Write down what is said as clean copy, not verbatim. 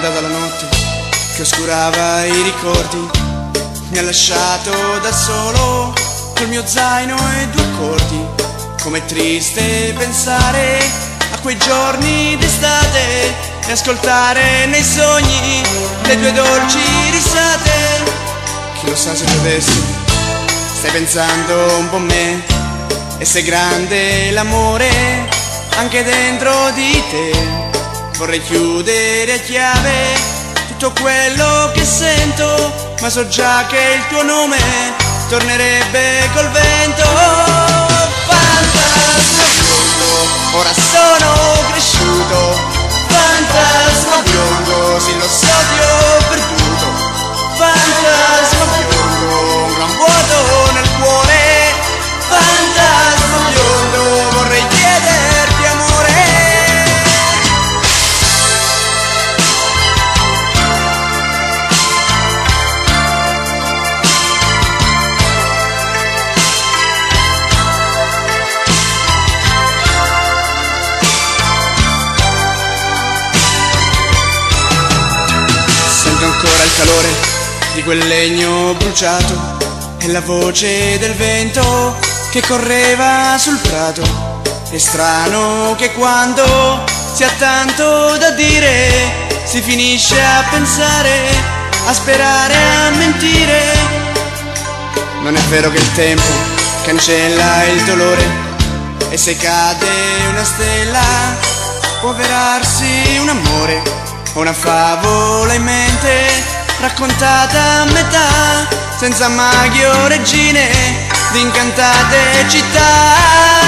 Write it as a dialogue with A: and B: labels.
A: andata la notte che oscurava i ricordi, mi ha lasciato da solo col mio zaino e due accordi. Com'è triste pensare a quei giorni d'estate e ascoltare nei sogni le tue dolci risate. Chi lo sa se tu adesso stai pensando un po' a me e se è grande l'amore anche dentro di te. Vorrei chiudere a chiave tutto quello che sento, ma so già che il tuo nome tornerebbe col vento. Fantasma biondo, ora sono cresciuto. Fantasma biondo, sì lo so ti ho perduto. Fantasma biondo, un gran vuoto nel cuore. Fantasma biondo, vorrei chiederti amore. Sento ancora il calore di quel legno bruciato e la voce del vento che correva sul prato. È strano che quando si ha tanto da dire si finisce a pensare, a sperare, a mentire. Non è vero che il tempo cancella il dolore e se cade una stella può avverarsi un amore o una favola in mente raccontata a metà, senza maghi o regine di incantate città.